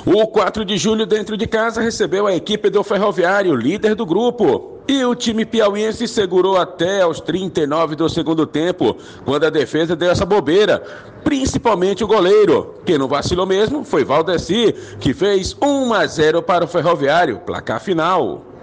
O 4 de julho, dentro de casa, recebeu a equipe do Ferroviário, líder do grupo. E o time piauiense segurou até aos 39 do segundo tempo, quando a defesa deu essa bobeira, principalmente o goleiro. Quem não vacilou mesmo foi Valdeci, que fez 1-0 para o Ferroviário, placar final.